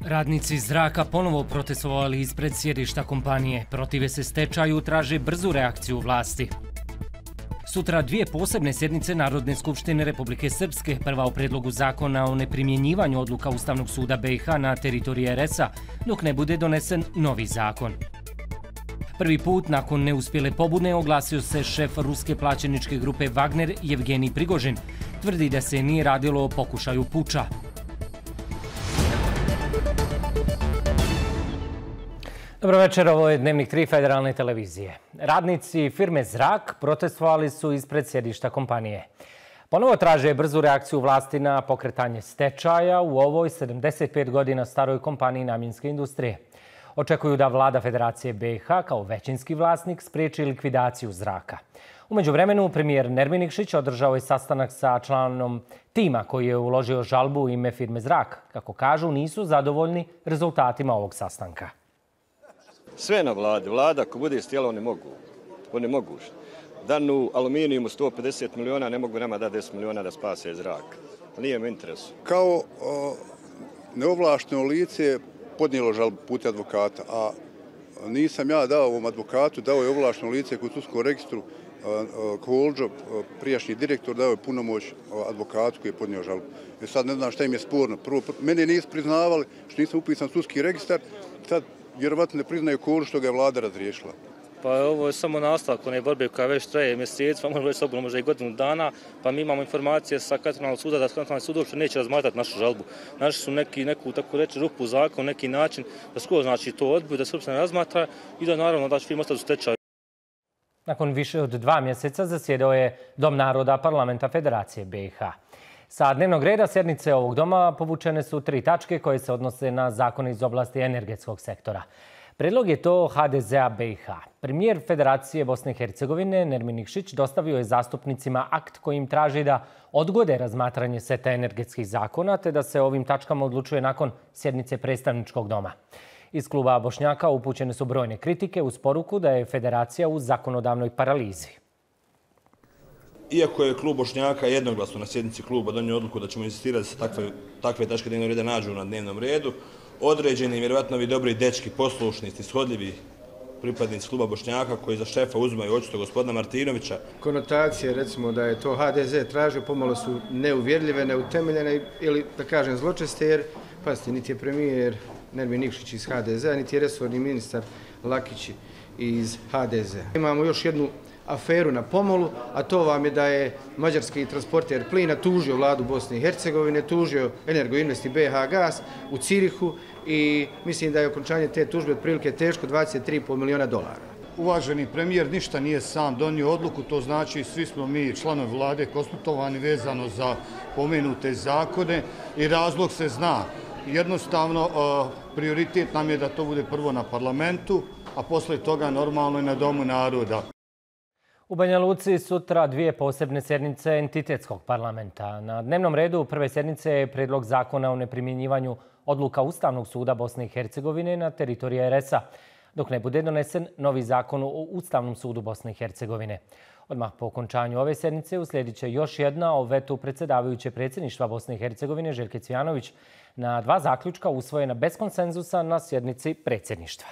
Radnici zraka ponovo protestovali ispred sjedišta kompanije. Protive se stečaju, traže brzu reakciju vlasti. Sutra dvije posebne sjednice Narodne skupštine Republike Srpske. Prva o predlogu zakona o neprimjenjivanju odluka Ustavnog suda BiH na teritoriji RS-a, dok ne bude donesen novi zakon. Prvi put nakon neuspjele pobune oglasio se šef ruske plaćeničke grupe Wagner Jevgenij Prigožin. Tvrdi da se nije radilo o pokušaju puča. Dobro večer, ovo je Dnevnik 3 Federalne televizije. Radnici firme Zrak protestovali su ispred sjedišta kompanije. Ponovo traže brzu reakciju vlasti na pokretanje stečaja u ovoj 75 godina staroj kompaniji namjenske industrije. Očekuju da vlada Federacije BiH kao većinski vlasnik spriječi likvidaciju Zraka. U međuvremenu, premijer Nermin Nikšić održao je sastanak sa članom tima koji je uložio žalbu u ime firme Zrak. Kako kažu, nisu zadovoljni rezultatima ovog sastanka. Sve na vladi. Vlada ako bude stijela, oni mogu. Danu aluminijumu 150 miliona, ne mogu nama da 10 miliona da spase zrak. Nije mi interesu. Kao neovlašteno lice podnijelo žalbu putem advokata, a nisam ja dao ovom advokatu, dao je ovlašteno lice kod sudskom registru Koldžo, prijašnji direktor, dao je punomoć advokatu koji je podnio žalbu. Sad ne znam šta im je sporno. Prvo, mene nisu priznavali što nisam upisan sudski registar, sad vjerovatno ne priznaju Koldžo što ga je vlada razriješila. Pa ovo je samo nastavak one borbe koja već traje mjesec, pa možda i godinu dana, pa mi imamo informacije sa kantonalnog suda da kantonalni sud uopće neće razmatrati našu žalbu. Našli su neku, tako reći, rupu u zakonu, neki način da skoro znači to odbiju, da se uopće ne razmatra i da naravno da će firma ostati u stečaju. Nakon više od 2 mjeseca zasjedao je Dom naroda Parlamenta Federacije BiH. Sa dnevnog reda sjednice ovog doma povučene su 3 tačke koje se odnose na zakone iz oblasti energetskog sektora. Predlog je to HDZ-a BiH. Premijer Federacije Bosne i Hercegovine Nermin Nikšić dostavio je zastupnicima akt kojim traži da odgode razmatranje seta energetskih zakona te da se ovim tačkama odlučuje nakon sjednice predstavničkog doma. Iz kluba Bošnjaka upućene su brojne kritike uz poruku da je Federacija u zakonodavnoj paralizi. Iako je klub Bošnjaka jednoglasno na sjednici kluba donio odluku da ćemo insistirati da se takve tačke dnevnog reda nađu na dnevnom redu, određeni, vjerovatno ovi dobri dečki, poslušni, shodljivi pripadnici kluba Bošnjaka koji za šefa uzimaju očito gospodina Martinovića. Konotacije, recimo da je to HDZ tražio, pomalo su neuvjerljive, neutemeljene ili, da kažem, zločeste, jer, pazite, niti je premijer Nermin Nikšić iz HDZ-a, niti je resorni ministar Lakić iz HDZ-a. Imamo još jednu aferu na pomolu, a to vam je da je mađarski transporter plina tužio vladu Bosne i Hercegovine, tužio Energoinvest i BiH Gas u Cirihu i mislim da je okončanje te tužbe otprilike teško $23,5 miliona. Uvaženi premijer ništa nije sam donio odluku, to znači svi smo mi članovi vlade konsultovani vezano za pomenute zakone i razlog se zna. Jednostavno, prioritet nam je da to bude prvo na parlamentu, a posle toga normalno i na Domu naroda. U Banja Luci sutra dvije posebne sjednice entitetskog parlamenta. Na dnevnom redu prve sjednice je predlog zakona o neprimjenjivanju odluka Ustavnog suda Bosne i Hercegovine na teritoriji RS-a, dok ne bude donesen novi zakon o Ustavnom sudu Bosne i Hercegovine. Odmah po okončanju ove sjednice uslijedit će još jedna o vetu predsjedavajuće predsjedništva Bosne i Hercegovine Željke Cvijanović na 2 zaključka usvojena bez konsenzusa na sjednici predsjedništva.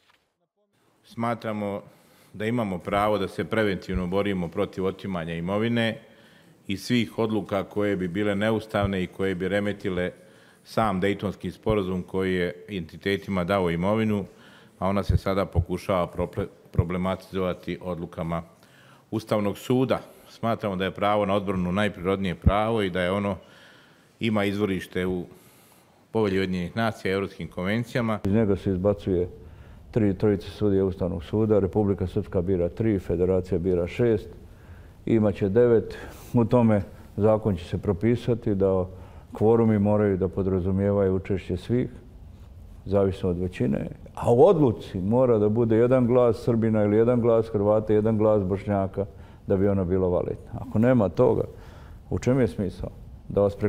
Smatramo da imamo pravo da se preventivno borimo protiv otimanja imovine i svih odluka koje bi bile neustavne i koje bi remetile sam Dejtonski sporazum koji je entitetima dao imovinu, a ona se sada pokušava problematizovati odlukama Ustavnog suda. Smatramo da je pravo na odbranu najprirodnije pravo i da je ono ima izvorište u Povelji Ujedinjenih nacija i europskim konvencijama. Iz njega se izbacuje trojice sudija Ustavnog suda, Republika Srpska bira 3, Federacija bira 6, imaće 9. U tome zakon će se propisati da kvorumi moraju da podrazumijevaju učešće svih, zavisno od većine, a u odluci mora da bude jedan glas Srbina ili jedan glas Hrvata, jedan glas Bošnjaka da bi ona bila validna. Ako nema toga, u čemu je smisao? Da vas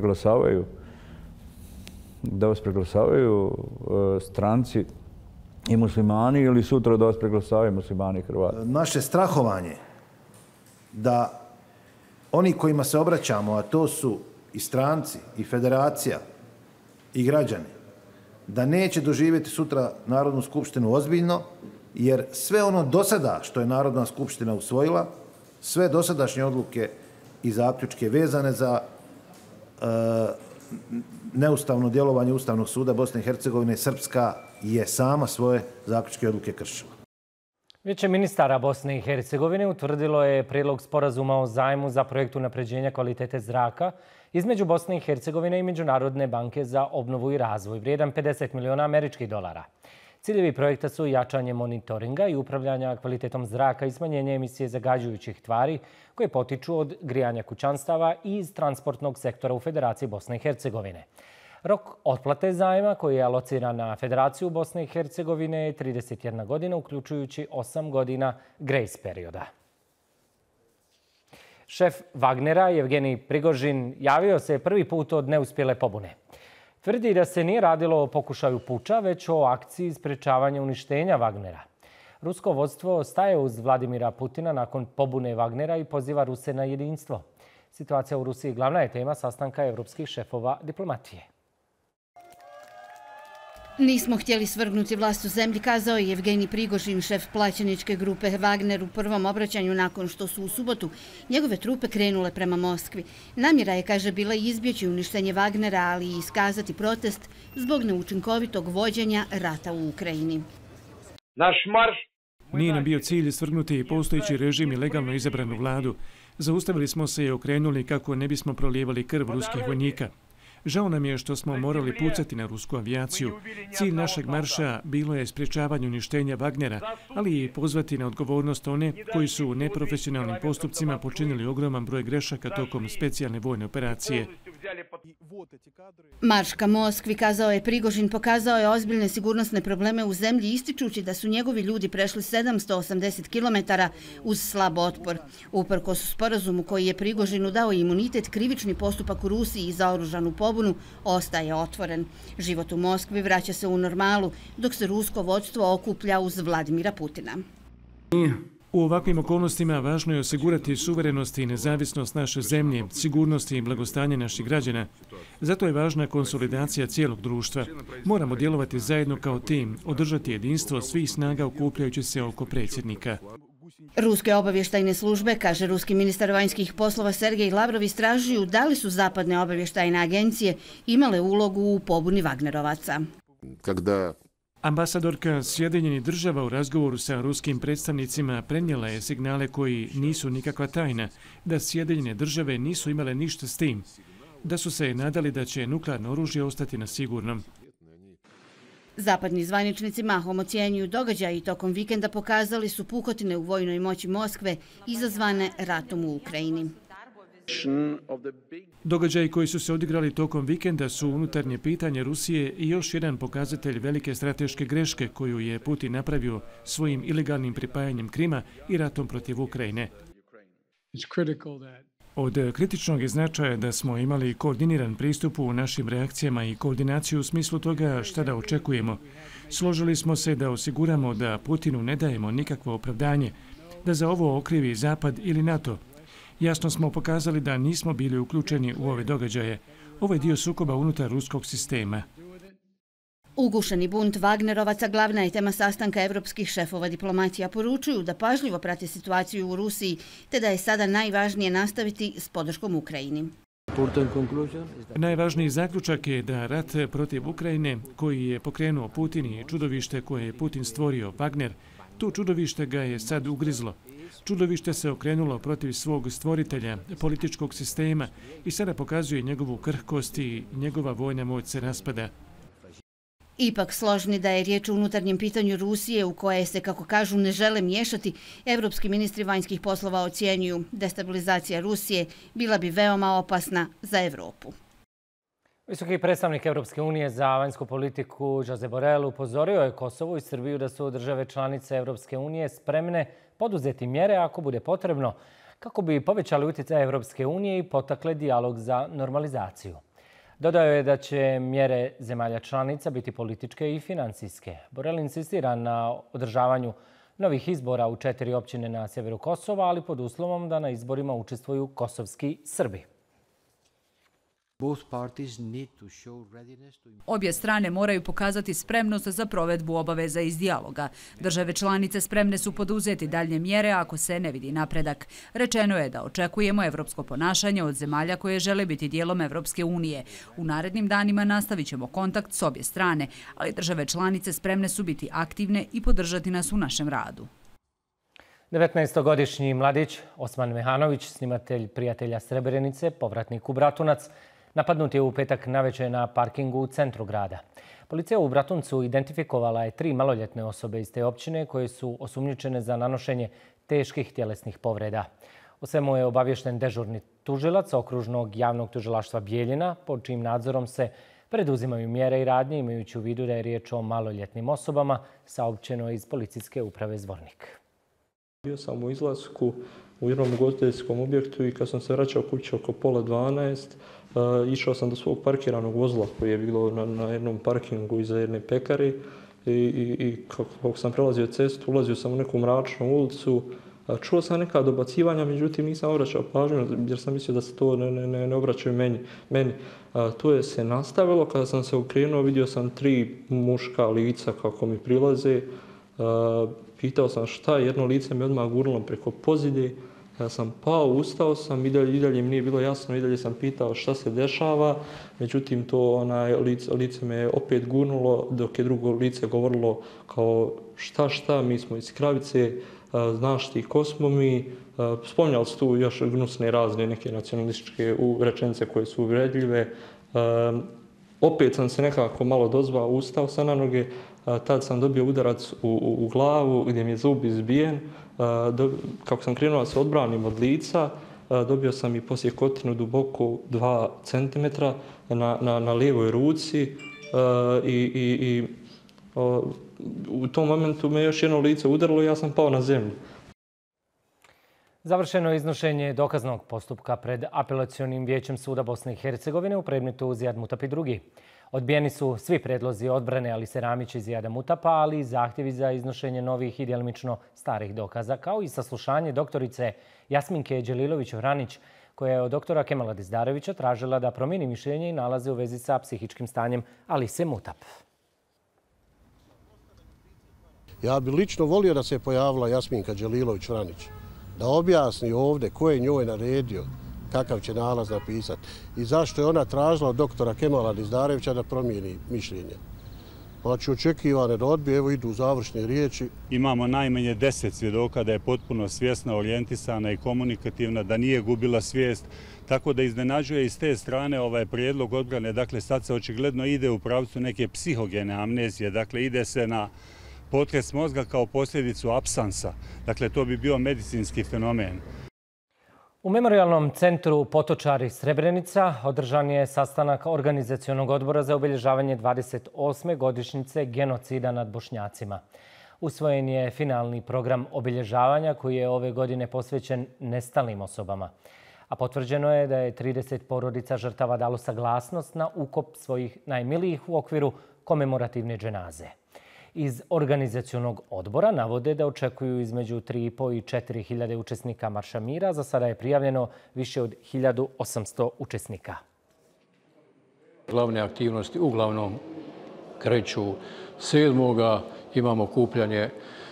preglasavaju stranci i muslimani ili sutra da vas preglasavaju muslimani i Hrvati? Naše strahovanje da oni kojima se obraćamo, a to su i stranci, i federacija, i građani, da neće doživjeti sutra Narodnu skupštinu ozbiljno, jer sve ono do sada što je Narodna skupština usvojila, sve dosadašnje odluke i zaključke vezane za neustavno djelovanje Ustavnog suda Bosne i Hercegovine, Srpska je sama svoje zaključke i odluke kršila. Vijeće ministara Bosne i Hercegovine utvrdilo je prijedlog sporazuma o zajmu za projekt unapređenja kvalitete zraka između Bosne i Hercegovine i Međunarodne banke za obnovu i razvoj, vrijedan 50 miliona američkih dolara. Ciljevi projekta su jačanje monitoringa i upravljanja kvalitetom zraka i smanjenje emisije zagađujućih tvari koje potiču od grijanja kućanstava i iz transportnog sektora u Federaciji Bosne i Hercegovine. Rok otplate zajma koji je alociran na Federaciju Bosne i Hercegovine je 31 godina, uključujući 8 godina grace perioda. Šef Wagnera, Jevgenij Prigožin, javio se prvi put od neuspjele pobune. Tvrdi da se nije radilo o pokušaju puča, već o akciji sprečavanja uništenja Wagnera. Rusko vodstvo staje uz Vladimira Putina nakon pobune Wagnera i poziva Ruse na jedinstvo. Situacija u Rusiji glavna je tema sastanka evropskih šefova diplomatije. Nismo htjeli svrgnuti vlast u zemlji, kazao je Jevgenij Prigožin, šef plaćeničke grupe Wagner u prvom obraćanju nakon što su u subotu njegove trupe krenule prema Moskvi. Namjera je, kaže, bila izbjeći uništenje Wagnera, ali i iskazati protest zbog neučinkovitog vođenja rata u Ukrajini. Naš marš nije nam bio cilj svrgnuti postojeći režim i legalno izabranu vladu. Zaustavili smo se i okrenuli kako ne bismo prolijevali krv ruskih vojnika. Žao nam je što smo morali pucati na rusku avijaciju. Cilj našeg marša bilo je sprječavanje uništenja Wagnera, ali i pozvati na odgovornost one koji su u neprofesionalnim postupcima počinili ogroman broj grešaka tokom specijalne vojne operacije. Marš ka Moskvi, kazao je Prigožin, pokazao je ozbiljne sigurnosne probleme u zemlji, ističući da su njegovi ljudi prešli 780 km uz slab otpor. Uprkos sporazumu koji je Prigožinu dao imunitet, krivični postupak u Rusiji za oružanu pobunu ostaje otvoren. Život u Moskvi vraća se u normalu, dok se rusko vodstvo okuplja uz Vladimira Putina. U ovakvim okolnostima važno je osigurati suverenost i nezavisnost naše zemlje, sigurnost i blagostanje naših građana. Zato je važna konsolidacija cijelog društva. Moramo djelovati zajedno kao tim, održati jedinstvo svih snaga okupljajući se oko predsjednika. Ruske obavještajne službe, kaže ruski ministar vanjskih poslova Sergej Lavrov, istražuju da li su zapadne obavještajne agencije imale ulogu u pobuni Wagnerovaca. Ambasadorka Sjedinjenih država u razgovoru sa ruskim predstavnicima prenijela je signale koji nisu nikakva tajna, da Sjedinjene države nisu imale ništa s tim, da su se nadali da će nuklearno oružje ostati na sigurnom. Zapadni zvaničnici mahom ocjenjuju događaji i tokom vikenda pokazali su pukotine u vojnoj moći Moskve izazvane ratom u Ukrajini. Događaji koji su se odigrali tokom vikenda su unutarnje pitanje Rusije i još jedan pokazatelj velike strateške greške koju je Putin napravio svojim ilegalnim pripajanjem Krima i ratom protiv Ukrajine. Od kritičnog je značaja da smo imali koordiniran pristup u našim reakcijama i koordinaciju u smislu toga šta da očekujemo. Složili smo se da osiguramo da Putinu ne dajemo nikakvo opravdanje, da za ovo okrivi Zapad ili NATO. Jasno smo pokazali da nismo bili uključeni u ove događaje. Ovo je dio sukoba unutar ruskog sistema. Ugušeni bunt Wagnerovaca glavna je tema sastanka evropskih šefova diplomatija. Poručuju da pažljivo prate situaciju u Rusiji, te da je sada najvažnije nastaviti s podrškom Ukrajini. Najvažniji zaključak je da rat protiv Ukrajine, koji je pokrenuo Putin, i čudovište koje je Putin stvorio, Wagner, to čudovište ga je sad ugrizlo. Čudovište se okrenulo protiv svog stvoritelja, političkog sistema, i sada pokazuje njegovu krhkost i njegova vojna moć se raspada. Ipak složni da je riječ o unutarnjem pitanju Rusije u koje se, kako kažu, ne žele miješati, evropski ministri vanjskih poslova ocjenjuju destabilizacija Rusije bila bi veoma opasna za Evropu. Visoki predstavnik Evropske unije za vanjsku politiku Josep Borrell upozorio je Kosovo i Srbiju da su države članice Evropske unije spremne poduzeti mjere ako bude potrebno, kako bi povećali utjecaj Evropske unije i potakle dijalog za normalizaciju. Dodao je da će mjere zemalja članica biti političke i financijske. Borrell insistira na održavanju novih izbora u 4 općine na sjeveru Kosova, ali pod uslovom da na izborima učestvuju kosovski Srbi. Obje strane moraju pokazati spremnost za provedbu obaveza iz dijaloga. Države članice spremne su poduzeti daljnje mjere ako se ne vidi napredak. Rečeno je da očekujemo evropsko ponašanje od zemalja koje žele biti dijelom Evropske unije. U narednim danima nastavit ćemo kontakt s obje strane, ali države članice spremne su biti aktivne i podržati nas u našem radu. 19-godišnji mladić Osman Mehanović, snimatelj Prijatelja Srebrenice, povratnik u Bratunac, napadnut je u petak navečer na parkingu u centru grada. Policija u Bratuncu identifikovala je 3 maloljetne osobe iz te općine koje su osumnjičene za nanošenje teških tjelesnih povreda. O svemu je obavješten dežurni tužilac Okružnog javnog tužilaštva Bijeljina, pod čijim nadzorom se preduzimaju mjere i radnje, imajući u vidu da je riječ o maloljetnim osobama, saopćeno iz Policijske uprave Zvornik. Bio sam u izlasku u jednom ugostiteljskom objektu i kad sam se vraćao kući oko 11:30, išao sam do svog parkiranog vozila koji je bilo na jednom parkingu iza jedne pekare i kako sam prelazio cestu, ulazio sam u neku mračnu ulicu. Čuo sam neka dobacivanja, međutim nisam obraćao pažnju jer sam mislio da se to ne obraćaju meni. To je se nastavilo. Kada sam se okrenuo vidio sam 3 muška lica kako mi prilaze. Pitao sam šta, jedno lice me odmah gurnulo preko pozide. Ja sam pao, ustao sam, i dalje mi nije bilo jasno, i dalje sam pitao šta se dešava. Međutim, to lice me opet gurnulo, dok je drugo lice govorilo kao šta, mi smo iz Kravice, znaš ti ko smo mi. Spominjali su tu još gnusne razne neke nacionalističke rečenice koje su uvredljive. Opet sam se nekako malo dozvao, ustao sam na noge. Tad sam dobio udarac u glavu gdje mi je zub izbijen. Kako sam krenuo da se odbranim od lica, dobio sam i posjekotinu duboku 2 cm na lijevoj ruci i u tom momentu me još jedno lice udarilo i ja sam pao na zemlju. Završeno je iznošenje dokaznog postupka pred Apelacionim vijećem suda Bosne i Hercegovine u predmetu Zijad Mutap II. Odbijeni su svi predlozi odbrane Alise Ramić i Zijada Mutapa, ali i zahtjevi za iznošenje novih i djelimično starih dokaza, kao i saslušanje doktorice Jasminke Đelilović-Vranić, koja je od doktora Kemala Dizdarevića tražila da promijeni mišljenje i nalaze u vezi sa psihičkim stanjem Alise Mutap. Ja bi lično volio da se pojavila Jasminka Đelilović-Vranić, da objasni ovdje ko je njoj naredio kakav će nalaz napisati i zašto je ona tražila od doktora Kemala Dizdarevića da promijeni mišljenje. Znači, očekivane da odbije, evo idu završne riječi. Imamo najmanje 10 svjedoka da je potpuno svjesna, orijentisana i komunikativna, da nije gubila svijest, tako da iznenađuje i s te strane ovaj prijedlog odbrane. Dakle, sad se očigledno ide u pravcu neke psihogene amnezije, dakle ide se na potres mozga kao posljedicu apsansa. Dakle, to bi bio medicinski fenomen. U Memorijalnom centru Potočari Srebrenica održan je sastanak Organizacionog odbora za obilježavanje 28. godišnjice genocida nad Bošnjacima. Usvojen je finalni program obilježavanja koji je ove godine posvećen nestalim osobama. A potvrđeno je da je 30 porodica žrtava dalo saglasnost na ukop svojih najmilijih u okviru komemorativne dženaze. Iz Organizacionog odbora navode da očekuju između 3.500 i 4.000 učesnika Marša mira. Za sada je prijavljeno više od 1.800 učesnika. Glavne aktivnosti uglavnom kreću 7. Imamo okupljanje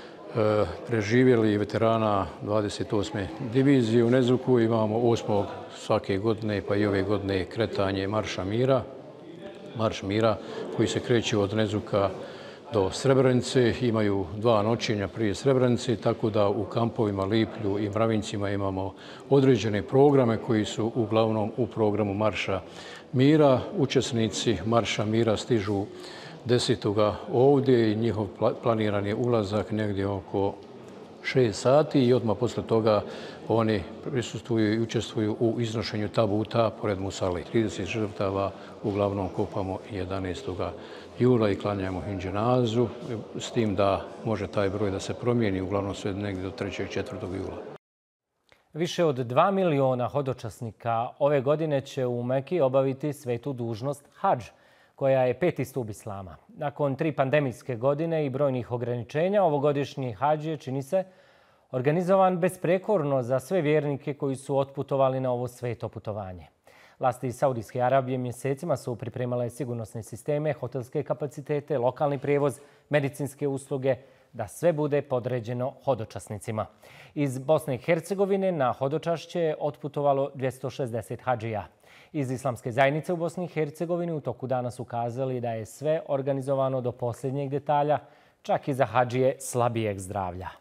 preživjeli veterana 28. divizije u Nezuku. Imamo 8. svake godine pa i ove godine kretanje Marša mira. Marš mira koji se kreće od Nezuka do Srebrenice, imaju 2 noćenja prije Srebrenice, tako da u kampovima Liplju i Mravincima imamo određene programe koji su uglavnom u programu Marša mira. Učesnici Marša mira stižu 10. ovdje i njihov planiran je ulazak negdje oko 6 sati i odmah posle toga oni prisustvuju i učestvuju u iznošenju tabuta pored Musale. 30 žrtava uglavnom kopamo 11. jula i klanjamo im dženazu, s tim da može taj broj da se promijeni, uglavnom sve negdje do 3. i 4. jula. Više od 2 miliona hodočasnika ove godine će u Meki obaviti svetu dužnost hadž, koja je 5. stup islama. Nakon 3 pandemijske godine i brojnih ograničenja, ovogodišnji hadž je, čini se, organizovan besprekorno za sve vjernike koji su otputovali na ovo sveto putovanje. Vlasti Saudijske Arabije mjesecima su pripremale sigurnosne sisteme, hotelske kapacitete, lokalni prijevoz, medicinske usluge, da sve bude podređeno hodočasnicima. Iz Bosne i Hercegovine na hodočašće je otputovalo 260 hadžija. Iz Islamske zajednice u Bosni i Hercegovini u toku dana su kazali da je sve organizovano do posljednjeg detalja, čak i za hadžije slabijeg zdravlja.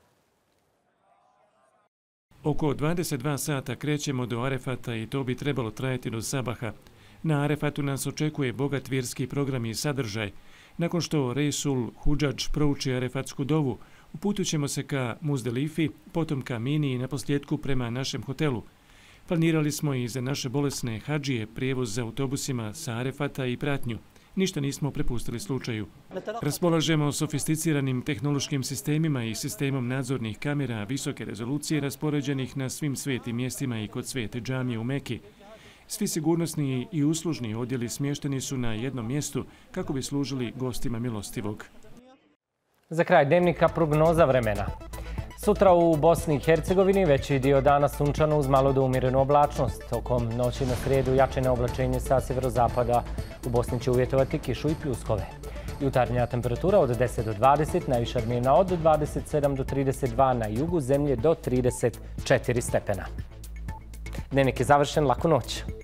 Oko 22 sata krećemo do Arefata i to bi trebalo trajati do sabaha. Na Arefatu nas očekuje bogat vjerski program i sadržaj. Nakon što Resul Hudžadž prouči Arefatsku dovu, uputut ćemo se ka Muzdelifi, potom ka Mini i naposljetku prema našem hotelu. Planirali smo i za naše bolesne hadžije prijevoz za autobusima sa Arefata i pratnju. Ništa nismo prepustili slučaju. Raspolažemo sofisticiranim tehnološkim sistemima i sistemom nadzornih kamera visoke rezolucije raspoređenih na svim svetim mjestima i kod svete džamije u Meki. Svi sigurnosni i uslužni odjeli smješteni su na jednom mjestu kako bi služili gostima milostivog. Za kraj dnevnika prognoza vremena. Sutra u Bosni i Hercegovini veći dio dana sunčano uz malo do umjerenu oblačnost. Tokom noći na srijedu jačeno oblačenje sa sjeverozapada. U Bosni će uvjetovati kišu i pljuskove. Jutarnja temperatura od 10 do 20, najviša dnevna od 27 do 32, na jugu zemlje do 34 stepena. Dnevnik je završen, laku noć.